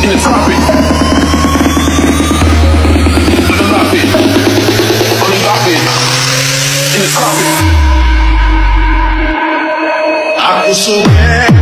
in the tropics. On the rocket, in the tropics. I feel so bad.